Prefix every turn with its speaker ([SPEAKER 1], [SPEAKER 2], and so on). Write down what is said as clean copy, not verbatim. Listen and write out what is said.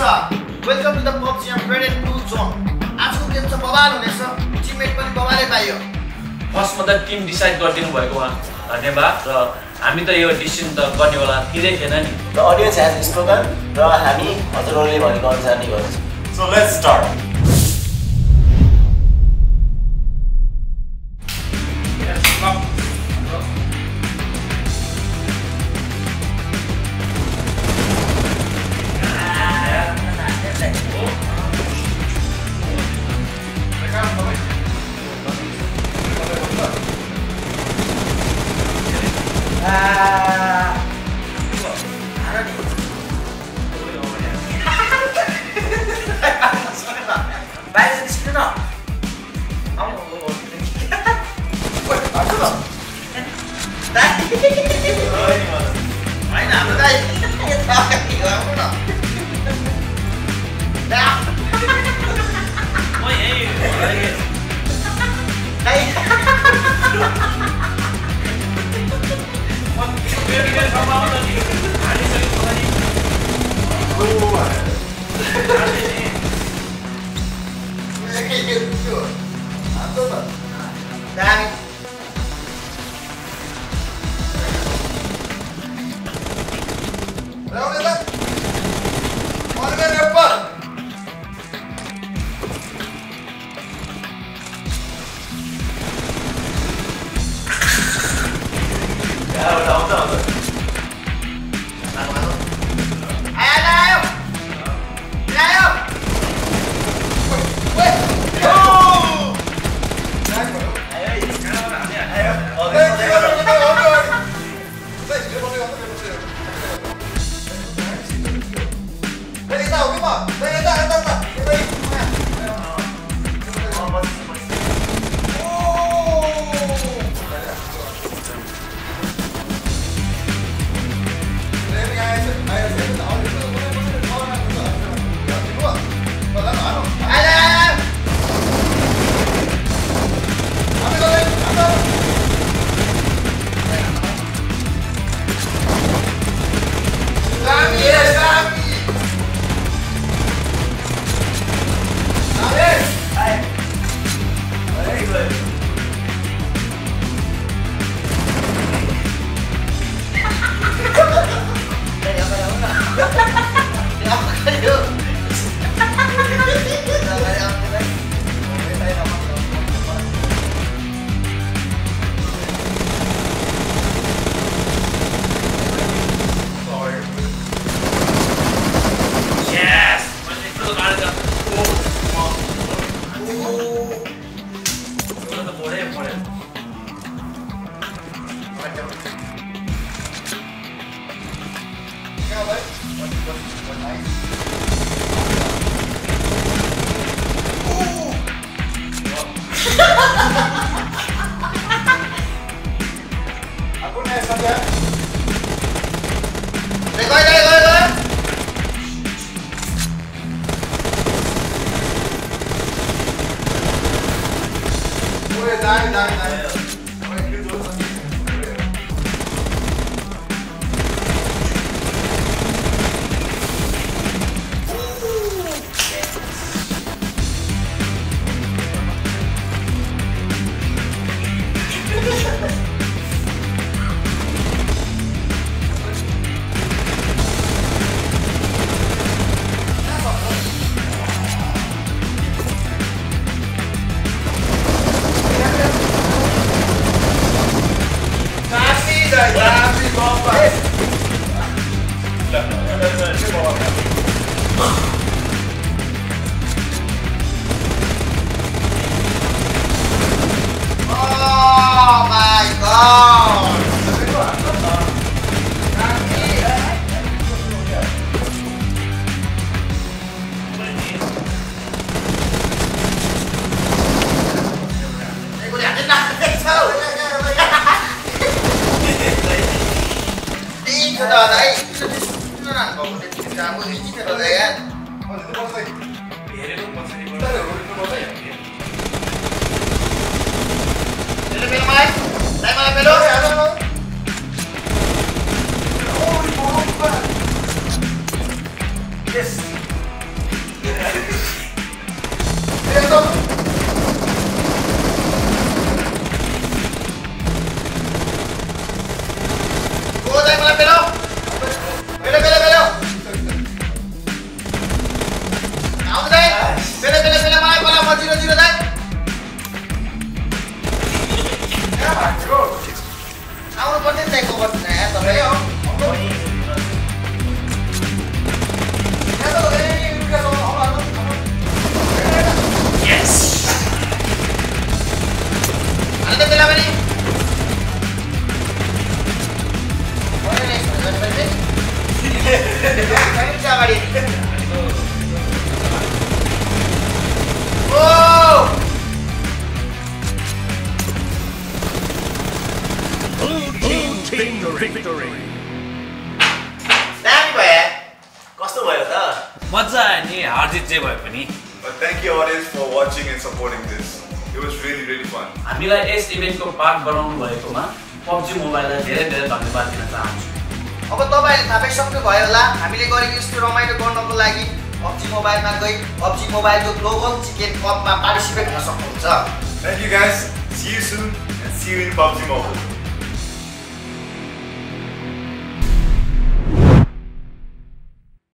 [SPEAKER 1] Welcome to the PUBG Unrated 2 zone. आजको game चाहिँ बवाल हुनेछ। टिममेट पनि बवालै पाइयो।
[SPEAKER 2] फर्स्टमा त टिम डिसाइड गरिदिनु भएको उहाँ धन्यवाद र हामी त यो डिसिजन त गर्नेवाला थिएन नि।
[SPEAKER 3] The audience has spoken र हामी हजुरहरूले भनेको अनुसार नै गर्छौँ।
[SPEAKER 4] So let's start. Yes. Victory.
[SPEAKER 3] कस्तो भयो त
[SPEAKER 2] मजा आयो नि हार जित जे भए पनि
[SPEAKER 4] But thank you audience for watching and supporting this. It was really fun.
[SPEAKER 2] हामीलाई यस इभेन्टको पार्ट बनाउनु भएकोमा PUBG मोबाइललाई धेरै धेरै धन्यवाद दिन चाहन्छु
[SPEAKER 1] अब तपाईहरुले थाहा पाइसक्नु भयो होला हामीले गरेको यस्तो रमाइलो गर्नको लागि PUBG मोबाइलमा गई PUBG मोबाइलको ग्लोबल चिकेन कपमा पार्टिसिपेट गर्न सक्नुहुन्छ
[SPEAKER 4] Thank you guys. See you soon and see you in PUBG Mobile.